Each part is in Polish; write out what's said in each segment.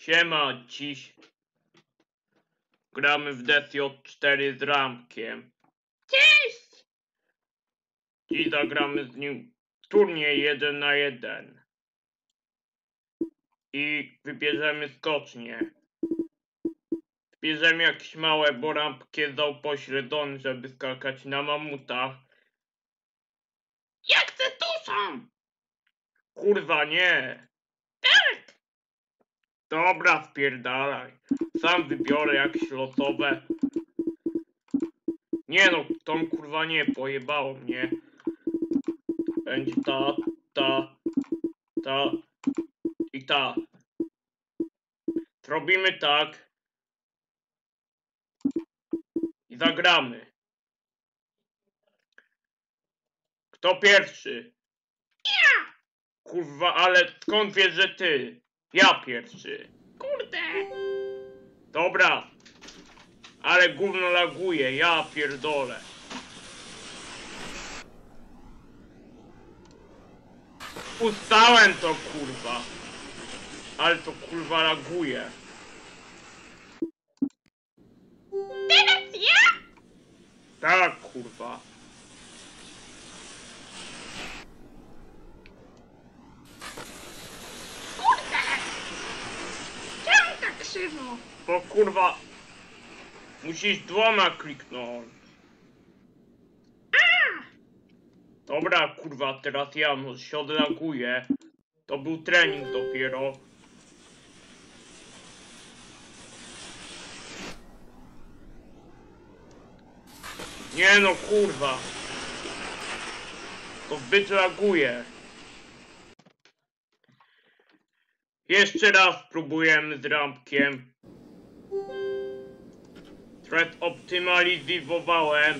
Siema, dziś gramy w DJ4 z Ramkiem. Cześć! Dziś zagramy z nim turniej 1 na 1. I wybierzemy skocznie. Wybierzemy jakieś małe, bo Rampk jest za upośledzony, żeby skakać na mamutach. Ja chcę tuszą! Kurwa nie! Tak! Dobra, spierdalaj. Sam wybiorę jakieś losowe. Nie no, tą kurwa nie, pojebało mnie. Będzie ta i ta. Zrobimy tak. I zagramy. Kto pierwszy? Ja! Kurwa, ale skąd wiesz, że ty? Ja pierwszy. Kurde! Dobra. Ale gówno laguje, ja pierdolę. Ustałem to kurwa. Ale to kurwa laguje. Teraz ja? Tak kurwa. Kurde! Czemu tak krzywo? Bo kurwa. Musisz dwoma kliknąć. A! Dobra kurwa, teraz ja no się odlaguję. To był trening dopiero. Nie no kurwa. To zbyt laguje. Jeszcze raz spróbujemy z Rampkiem. Trochę optymalizowałem.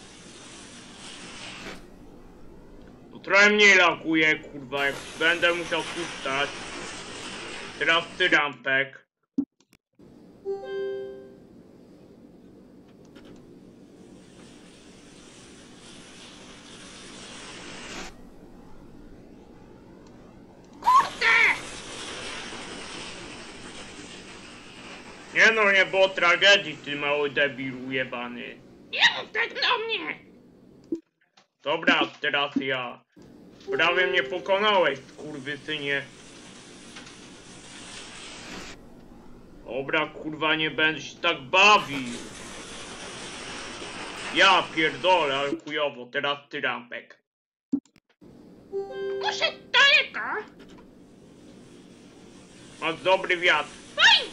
To trochę mniej laguje kurwa, jak będę musiał puszczać. Teraz ty Rampek. Kurde! Nie no, nie było tragedii, ty mały debilu jebany. Nie mów tak do mnie! Dobra, teraz ja. Prawie mnie pokonałeś, skurwysynie. Dobra, kurwa, nie będę się tak bawił. Ja pierdolę, ale chujowo, teraz ty Rampek. Muszę daleko! Masz dobry wiatr. Fajnie!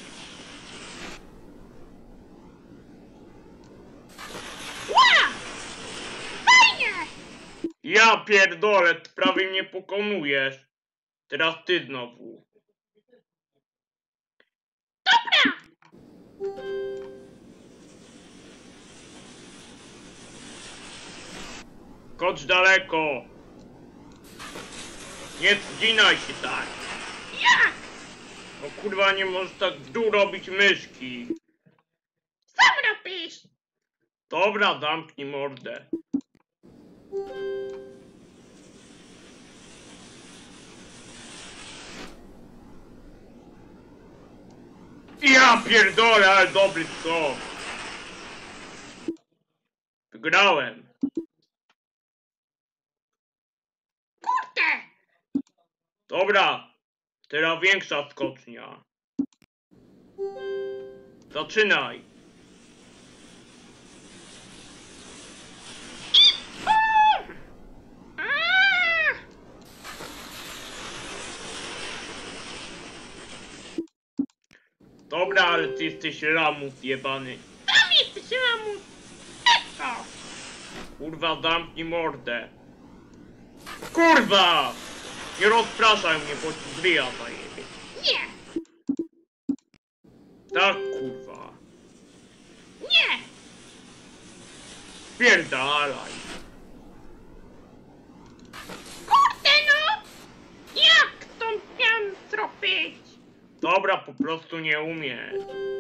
Ła! Fajnie! Ja pierdolę, ty prawie mnie pokonujesz. Teraz ty znowu. Dobra! Skocz daleko. Nie zginaj się tak. Jak? No kurwa, nie możesz tak w dół robić myszki. Sam robisz! Dobra, zamknij mordę. Ja pierdolę, ale dobry skok. Wygrałem. Kurde! Dobra, teraz większa skocznia. Zaczynaj. Aaa! Dobra, ale ty jesteś lamus jebany. Tam jesteś lamus! Eko! Kurwa, zamknij mordę. Kurwa! Nie rozpraszaj mnie, bo ci zryja zajebie. Nie! Tak, kurwa. Nie! Pierdalaj. Kurde no! Jak to miałem zrobić? Dobra, po prostu nie umiesz.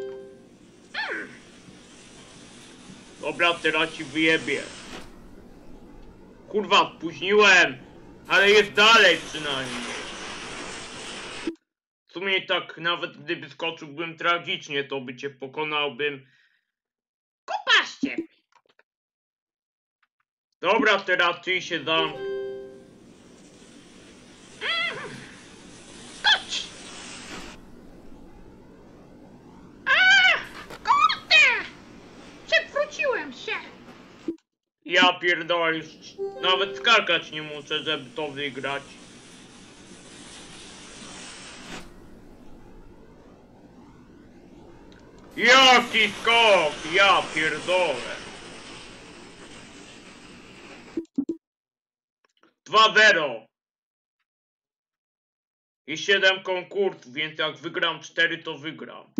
Dobra, teraz ci wyjebie. Kurwa, spóźniłem. Ale jest dalej przynajmniej. W sumie tak, nawet gdyby skoczyłbym tragicznie, to by cię pokonałbym. Kupa z ciebie. Dobra, teraz ty się zamknij. Skocz! A! Kurde! Przewróciłem się. Ja pierdolę, już nawet skakać nie muszę, żeby to wygrać. Jaki skok! Ja pierdolę. 2-0. I 7 konkursów, więc jak wygram 4, to wygram.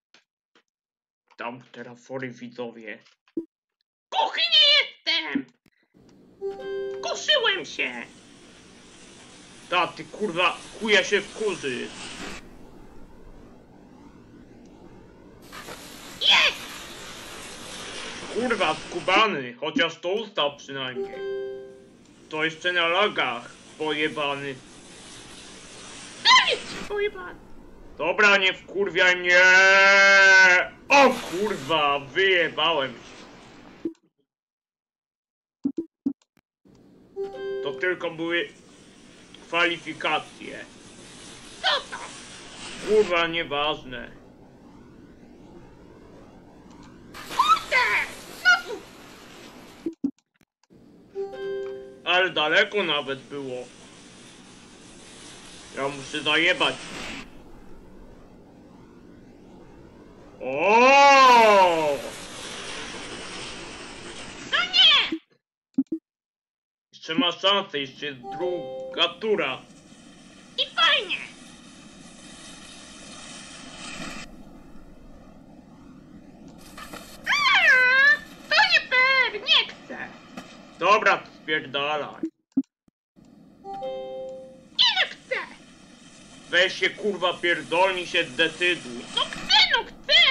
Tam terafory widzowie. W kuchni jestem. Kuszyłem się. Ta, ty kurwa, chuja się wkurzy. Jest! Kurwa, skubany, chociaż to ustał przynajmniej. To jeszcze na lagach, pojebany. Dajcie pojebany. Dobra, nie wkurwiaj mnie! O kurwa, wyjebałem się. To tylko były kwalifikacje. Co to? Kurwa, nieważne. Kurde! Znowu! Ale daleko nawet było. Ja muszę zajebać. O! No nie! Jeszcze ma szansę, jeszcze jest druga tura. I fajnie! To nie fair! Nie chcę! Dobra, spierdalaj. Nie chcę! Weź się kurwa pierdolni się zdecyduj. No chcę, no chcę!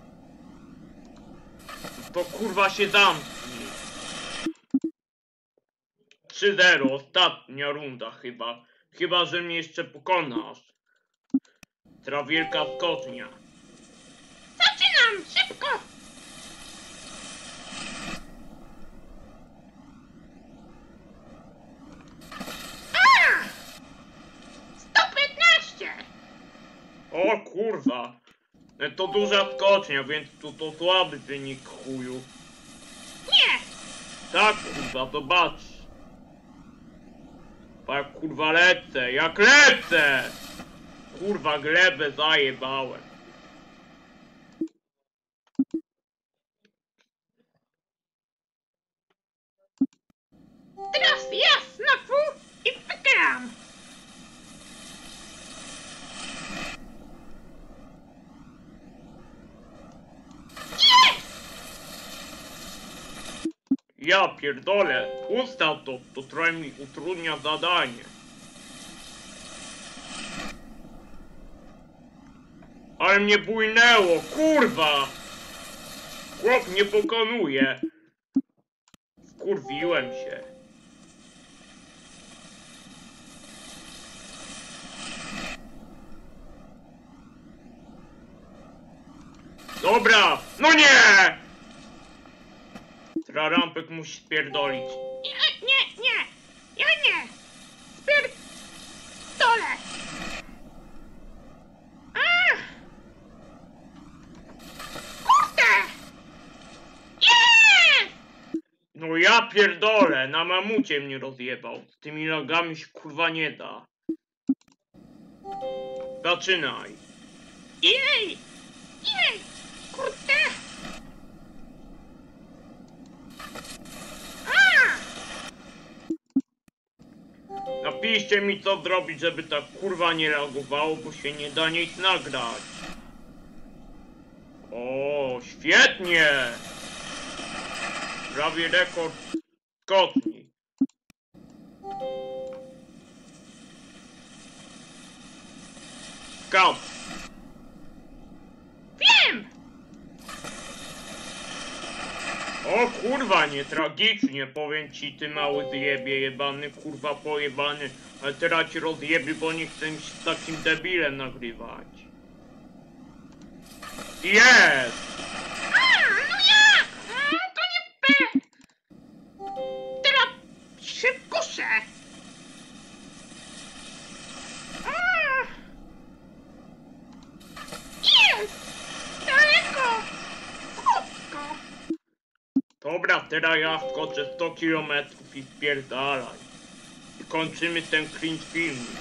To kurwa się zamknij. 3-0, ostatnia runda chyba. Chyba, że mnie jeszcze pokonasz. Teraz wielka skocznia. Zaczynam! Szybko! A! 115! O kurwa. To duża skocznia, więc to słaby wynik chuju. Nie! Tak kurwa, zobacz. Jak kurwa lecę, jak lecę! Kurwa glebę zajebałem. Teraz ja znowu i wygram! Jest! Ja pierdolę, ustaw to trochę mi utrudnia zadanie. Ale mnie bujnęło, kurwa! Chłop mnie pokonuje. Wkurwiłem się. Dobra, no nie! Trarampek musi spierdolić. Nie! Ja nie! Spierdolę! A! Kurde! Jest! No ja pierdolę, na mamucie mnie rozjebał. Z tymi nogami się kurwa nie da. Zaczynaj. Jej! Kurde! A! Napiszcie mi co zrobić, żeby ta kurwa nie reagowało, bo się nie da nic nagrać. O, świetnie! Prawie rekord skoczni. Skacz! Wiem! O kurwa, nie tragicznie, powiem ci, ty mały zjebie jebany, kurwa pojebany. Ale teraz ci rozjebie, bo nie chcę mi się z takim debilem nagrywać. Jest! No ja! To nie P! Teraz szybko se! Jest! Daleko! Krótko! Dobra, teraz ja wskoczę 100 km i spierdalaj. I kończymy ten cringe filmik.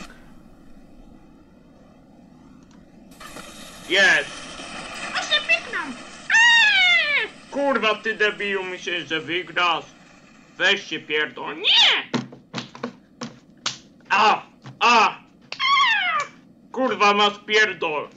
Jest! A się pyknął! Kurwa, ty debilu, myślisz, że wygrasz? Weź się pierdol. Nie! A! A! Kurwa, masz pierdol.